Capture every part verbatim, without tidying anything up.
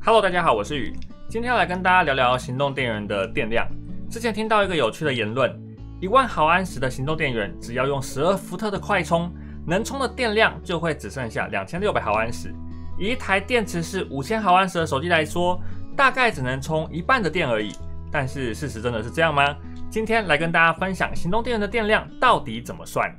Hello， 大家好，我是宇，今天要来跟大家聊聊行动电源的电量。之前听到一个有趣的言论，一万毫安时的行动电源，只要用十二伏特的快充，能充的电量就会只剩下两千六百毫安时。以一台电池是五千毫安时的手机来说，大概只能充一半的电而已。但是事实真的是这样吗？今天来跟大家分享行动电源的电量到底怎么算。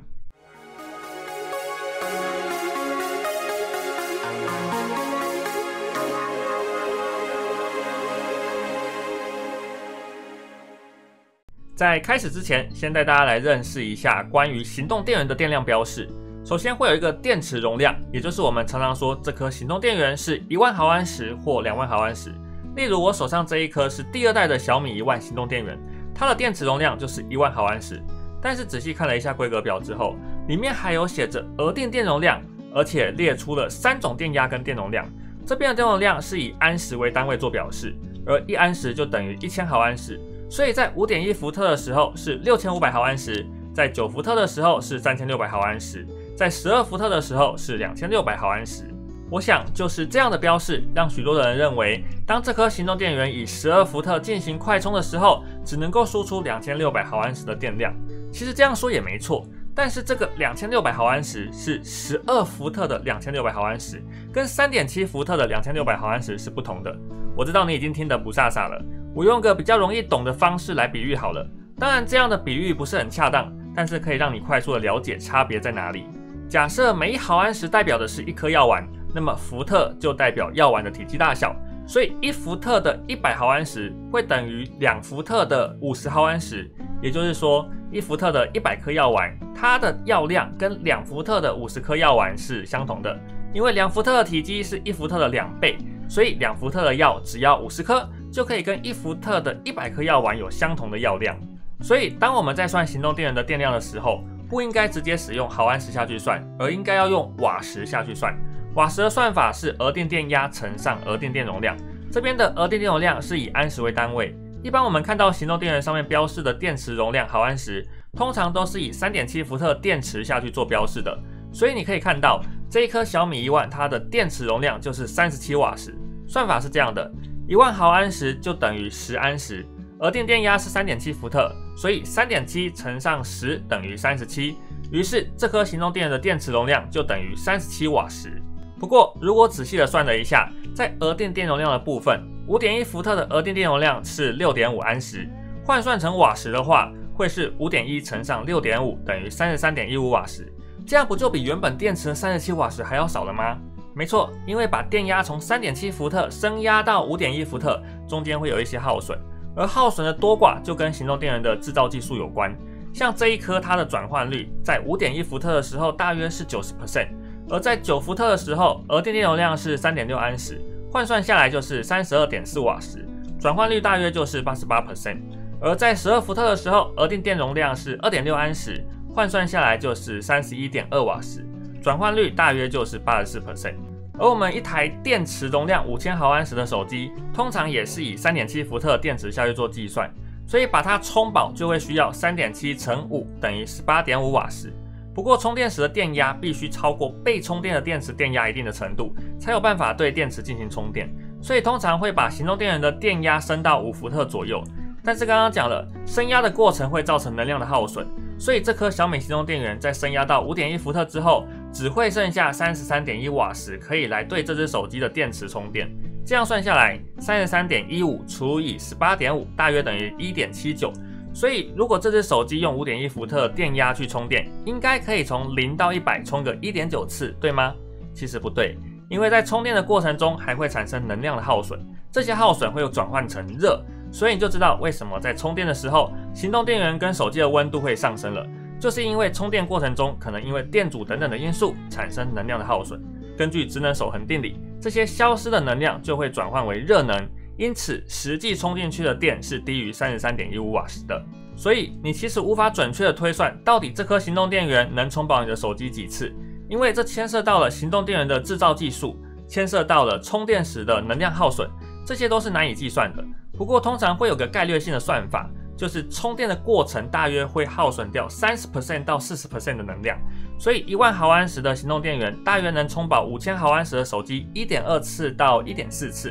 在开始之前，先带大家来认识一下关于行动电源的电量标示。首先会有一个电池容量，也就是我们常常说这颗行动电源是一万毫安时或两万毫安时。例如我手上这一颗是第二代的小米一万行动电源，它的电池容量就是一万毫安时。但是仔细看了一下规格表之后，里面还有写着额定电容量，而且列出了三种电压跟电容量。这边的电容量是以安时为单位做表示，而一安时就等于一千毫安时。所以在 五点一伏特的时候是六千五百毫安时，在九伏特的时候是三千六百毫安时，在十二伏特的时候是两千六百毫安时。我想就是这样的标示，让许多的人认为，当这颗行动电源以十二伏特进行快充的时候，只能够输出两千六百毫安时的电量。其实这样说也没错，但是这个两千六百毫安时是十二伏特的两千六百毫安时，跟 三点七伏特的两千六百毫安时是不同的。我知道你已经听得不飒飒了，我用个比较容易懂的方式来比喻好了。当然这样的比喻不是很恰当，但是可以让你快速的了解差别在哪里。假设每一毫安时代表的是一颗药丸，那么伏特就代表药丸的体积大小，所以一伏特的一百毫安时会等于两伏特的五十毫安时，也就是说一伏特的一百颗药丸，它的药量跟两伏特的五十颗药丸是相同的。因为两伏特的体积是一伏特的两倍，所以两伏特的药只要五十颗就可以跟一伏特的一百颗药丸有相同的药量。所以当我们在算行动电源的电量的时候，不应该直接使用毫安时下去算，而应该要用瓦时下去算。瓦时的算法是额定电压乘上额定电容量，这边的额定电容量是以安时为单位。一般我们看到行动电源上面标示的电池容量毫安时，通常都是以 三点七伏特电池下去做标示的。所以你可以看到这一颗小米一万，它的电池容量就是三十七瓦时。算法是这样的，一万毫安时就等于十安时，额定电压是 三点七伏特，所以 三点七乘上十等于三十七，于是这颗行动电源的电池容量就等于三十七瓦时。不过如果仔细的算了一下，在额定电容量的部分， 五点一伏特的额定电容量是 六点五安时，换算成瓦时的话会是 五点一乘上 六点五等于 三十三点一五瓦时。这样不就比原本电池的三十七瓦时还要少了吗？没错，因为把电压从 三点七伏特升压到 五点一伏特，中间会有一些耗损，而耗损的多寡就跟行动电源的制造技术有关。像这一颗它的转换率在 五点一伏特的时候大约是 百分之九十， 而在九伏特的时候额定电容量是 三点六安时，换算下来就是 三十二点四瓦时，转换率大约就是 百分之八十八， 而在十二伏特的时候额定电容量是 二点六安时，换算下来就是 三十一点二瓦时，转换率大约就是 百分之八十四。 而我们一台电池容量五千毫安时的手机，通常也是以 三点七伏特电池下去做计算，所以把它充饱就会需要 三点七乘五等于 十八点五瓦时。不过充电时的电压必须超过被充电的电池电压一定的程度，才有办法对电池进行充电，所以通常会把行动电源的电压升到五伏特左右。但是刚刚讲了，升压的过程会造成能量的耗损，所以这颗小米行动电源在升压到 五点一伏特之后，只会剩下 三十三点一瓦时可以来对这只手机的电池充电。这样算下来 三十三点一五 除以 十八点五 大约等于 一点七九，所以如果这只手机用 五点一伏特电压去充电，应该可以从零到一百充个 一点九次，对吗？其实不对，因为在充电的过程中还会产生能量的耗损，这些耗损会有转换成热，所以你就知道为什么在充电的时候，行动电源跟手机的温度会上升了，就是因为充电过程中可能因为电阻等等的因素产生能量的耗损。根据质能守恒定理，这些消失的能量就会转换为热能，因此实际充进去的电是低于 三十三点一五瓦时的。所以你其实无法准确的推算到底这颗行动电源能充饱你的手机几次，因为这牵涉到了行动电源的制造技术，牵涉到了充电时的能量耗损，这些都是难以计算的。不过通常会有个概略性的算法，就是充电的过程大约会耗损掉 百分之三十到百分之四十 的能量，所以一万毫安时的行动电源大约能充饱五千毫安时的手机 一点二次到一点四次。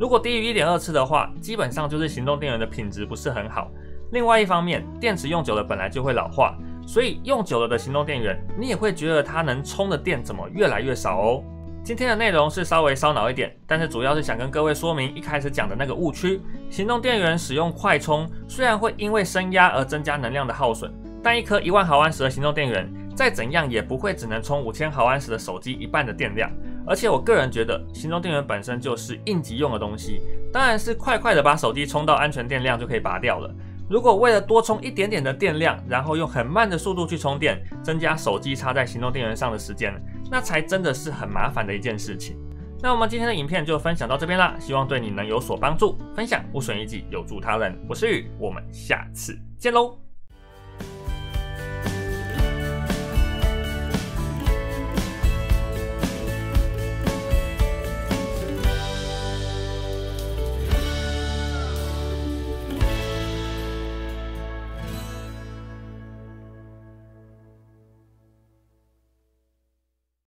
如果低于 一点二 次的话，基本上就是行动电源的品质不是很好。另外一方面，电池用久了本来就会老化，所以用久了的行动电源，你也会觉得它能充的电怎么越来越少哦。今天的内容是稍微烧脑一点，但是主要是想跟各位说明一开始讲的那个误区。行动电源使用快充，虽然会因为升压而增加能量的耗损，但一颗一万毫安时的行动电源，再怎样也不会只能充五千毫安时的手机一半的电量。而且我个人觉得，行动电源本身就是应急用的东西，当然是快快的把手机充到安全电量就可以拔掉了。如果为了多充一点点的电量，然后用很慢的速度去充电，增加手机插在行动电源上的时间，那才真的是很麻烦的一件事情。那我们今天的影片就分享到这边啦，希望对你能有所帮助。分享无损一己，有助他人。我是宇，我们下次见喽。